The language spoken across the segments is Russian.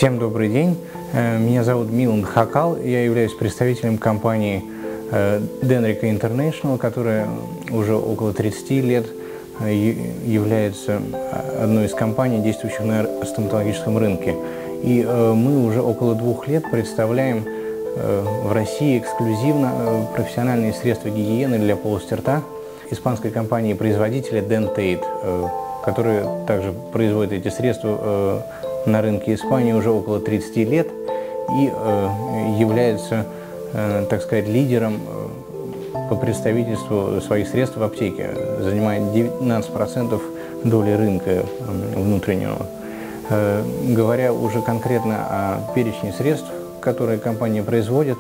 Всем добрый день. Меня зовут Милан Хакал. Я являюсь представителем компании Denrica International, которая уже около 30 лет является одной из компаний, действующих на стоматологическом рынке. И мы уже около 2 лет представляем в России эксклюзивно профессиональные средства гигиены для полости рта испанской компании-производителя Dentate, которая также производит эти средства на рынке Испании уже около 30 лет и является, так сказать, лидером по представительству своих средств в аптеке, занимает 19% доли рынка внутреннего. Говоря уже конкретно о перечне средств, которые компания производит,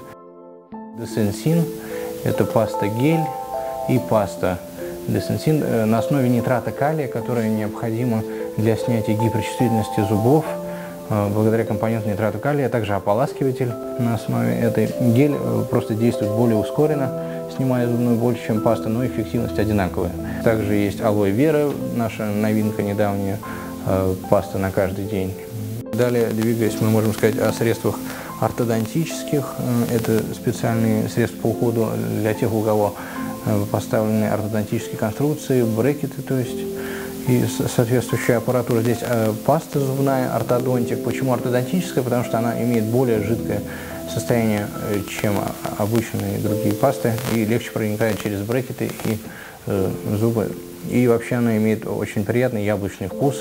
Десенсин – это паста-гель и паста Десенсин на основе нитрата калия, которая необходима для снятия гиперчувствительности зубов благодаря компоненту нитрата калия, а также ополаскиватель на основе этой. Гель просто действует более ускоренно, снимая зубную боль, чем паста, но эффективность одинаковая. Также есть алоэ вера, наша новинка недавняя, паста на каждый день. Далее, двигаясь, мы можем сказать о средствах ортодонтических. Это специальные средства по уходу для тех, у кого поставлены ортодонтические конструкции, брекеты, то есть, и соответствующая аппаратура. Здесь паста зубная, ортодонтик. Почему ортодонтическая? Потому что она имеет более жидкое состояние, чем обычные другие пасты, и легче проникает через брекеты и зубы. И вообще она имеет очень приятный яблочный вкус,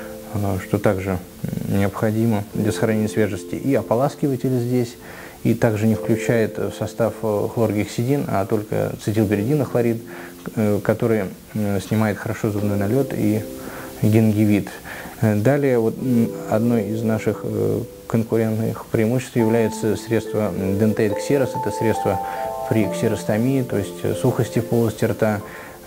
что также необходимо для сохранения свежести. И ополаскиватель здесь, и также не включает в состав хлоргексидин, а только цетилперидинохлорид, который снимает хорошо зубной налет и гингивит. Далее, вот, одной из наших конкурентных преимуществ является средство Dentate Xeris. Это средство при ксеростомии, то есть сухости в полости рта.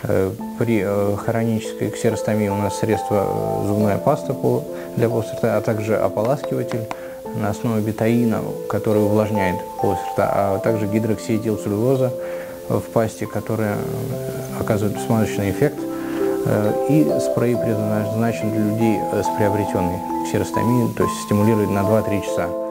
При хронической ксеростомии у нас средство зубная паста для полости рта, а также ополаскиватель на основе бетаина, который увлажняет полость рта, а также гидроксиэтилцеллюлоза в пасте, которая оказывает смазочный эффект, и спрей предназначен для людей с приобретенной ксеростомией, то есть стимулирует на 2-3 часа.